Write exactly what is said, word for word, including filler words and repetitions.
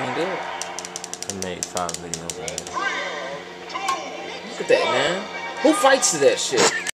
looking good. I made five videos on it. Look at that, man. Who fights to that shit?